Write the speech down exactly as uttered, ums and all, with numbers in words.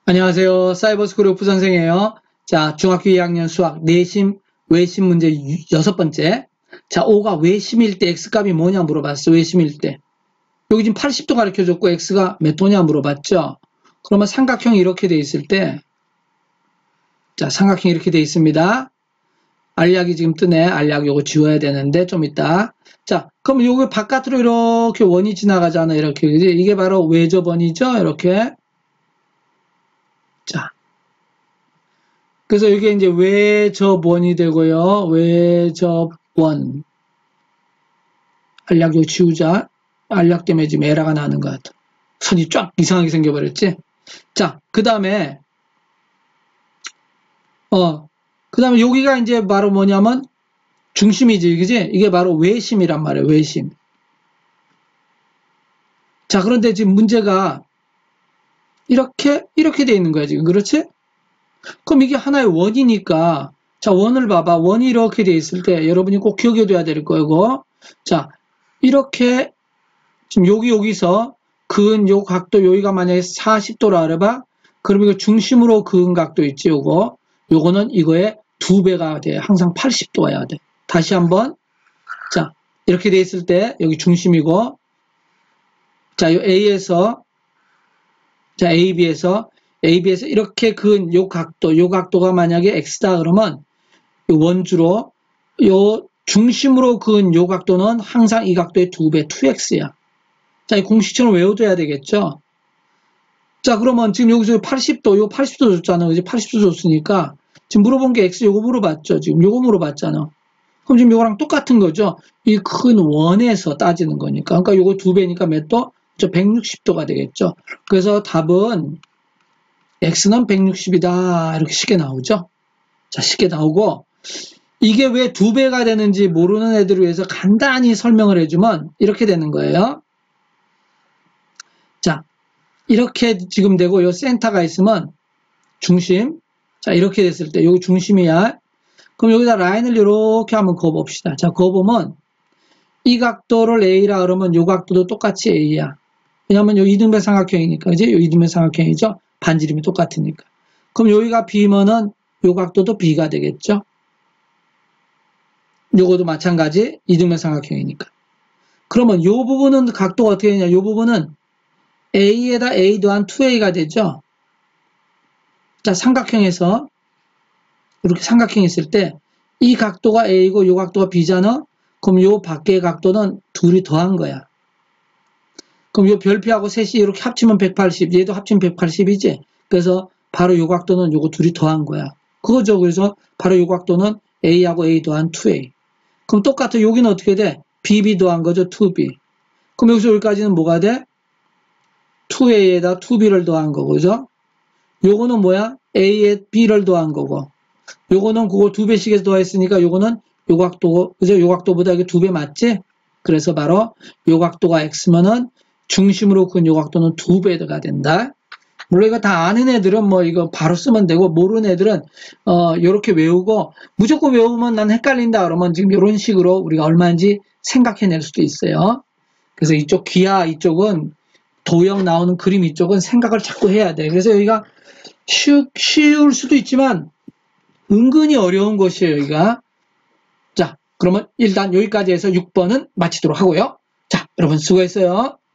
안녕하세요. 사이버스쿨 오프 선생이에요. 자, 중학교 이 학년 수학 내심, 외심 문제 여섯 번째. 자, 오가 외심일 때 x값이 뭐냐 물어봤어. 외심일 때. 여기 지금 팔십 도 가르쳐줬고 x가 몇 도냐 물어봤죠. 그러면 삼각형이 이렇게 돼 있을 때, 자, 삼각형이 이렇게 돼 있습니다. 알약이 지금 뜨네. 알약 요거 지워야 되는데 좀 이따. 자, 그럼 요거 바깥으로 이렇게 원이 지나가잖아. 이렇게. 그지? 이게 바로 외접원이죠. 이렇게. 자. 그래서 이게 이제 외접원이 되고요. 외접원. 알약 요 지우자. 알약 때문에 지금 에러가 나는 것 같아. 선이 쫙 이상하게 생겨버렸지? 자, 그 다음에, 어, 그 다음에 여기가 이제 바로 뭐냐면 중심이지, 그지? 이게 바로 외심이란 말이에요, 외심. 자, 그런데 지금 문제가 이렇게, 이렇게 돼 있는 거야, 지금. 그렇지? 그럼 이게 하나의 원이니까, 자, 원을 봐봐. 원이 이렇게 돼 있을 때 여러분이 꼭 기억해둬야 될 거고, 자, 이렇게, 지금 여기, 여기서 그은 요 각도, 여기가 만약에 사십 도라 그래봐. 그러면 이거 중심으로 그은 각도 있지, 요거. 요거는 이거의 두 배가 돼. 항상 팔십 도여야 돼. 다시 한번. 자, 이렇게 돼 있을 때, 여기 중심이고, 자, 요 A에서, 자, A, B에서, A, B에서 이렇게 그은 요 각도, 요 각도가 만약에 X다 그러면, 요 원주로, 요 중심으로 그은 요 각도는 항상 이 각도의 두 배, 투 엑스야. 자, 이 공식처럼 외워둬야 되겠죠? 자, 그러면 지금 여기서 팔십 도, 요 팔십 도 줬잖아. 이제 팔십 도 줬으니까, 지금 물어본 게 X 요거 물어봤죠? 지금 요거 물어봤잖아. 그럼 지금 요거랑 똑같은 거죠? 이 큰 원에서 따지는 거니까. 그러니까 요거 두 배니까 몇 도? 저 백육십 도가 되겠죠? 그래서 답은 X는 백육십이다. 이렇게 쉽게 나오죠? 자, 쉽게 나오고, 이게 왜 두 배가 되는지 모르는 애들을 위해서 간단히 설명을 해주면 이렇게 되는 거예요. 자, 이렇게 지금 되고, 요 센터가 있으면 중심. 자, 이렇게 됐을 때, 여기 중심이야. 그럼 여기다 라인을 이렇게 한번 그어봅시다. 자, 그어보면, 이 각도를 A라 그러면 요 각도도 똑같이 A야. 왜냐면 요 이등변 삼각형이니까, 이제 요 이등변 삼각형이죠? 반지름이 똑같으니까. 그럼 여기가 B면은 요 각도도 B가 되겠죠? 요거도 마찬가지, 이등변 삼각형이니까. 그러면 요 부분은 각도가 어떻게 되냐? 요 부분은 A에다 A 더한 투 에이가 되죠? 자, 삼각형에서, 이렇게 삼각형이 있을 때, 이 각도가 A고 요 각도가 B잖아? 그럼 요 밖의 각도는 둘이 더한 거야. 그럼 요 별표하고 셋이 이렇게 합치면 백팔십, 얘도 합치면 백팔십이지? 그래서 바로 요 각도는 요거 둘이 더한 거야. 그거죠. 그래서 바로 요 각도는 A하고 A 더한 투 에이. 그럼 똑같아. 여기는 어떻게 돼? 비 비 더한 거죠. 투 비. 그럼 여기서 여기까지는 뭐가 돼? 투 에이에다 투 비를 더한 거고, 그죠? 요거는 뭐야? A에 B를 더한 거고. 요거는 그걸 두 배씩 해서 더했으니까 요거는 요 각도, 그죠? 요 각도보다 이게 두 배 맞지? 그래서 바로 요 각도가 X면은 중심으로 큰 요 각도는 두 배가 된다. 물론 이거 다 아는 애들은 뭐 이거 바로 쓰면 되고, 모르는 애들은 어 요렇게 외우고, 무조건 외우면 난 헷갈린다 그러면 지금 이런 식으로 우리가 얼마인지 생각해낼 수도 있어요. 그래서 이쪽 기하 이쪽은 도형 나오는 그림 이쪽은 생각을 자꾸 해야 돼. 그래서 여기가 쉬, 쉬울 수도 있지만 은근히 어려운 것이에요, 여기가. 자, 그러면 일단 여기까지 해서 육 번은 마치도록 하고요. 자, 여러분 수고했어요.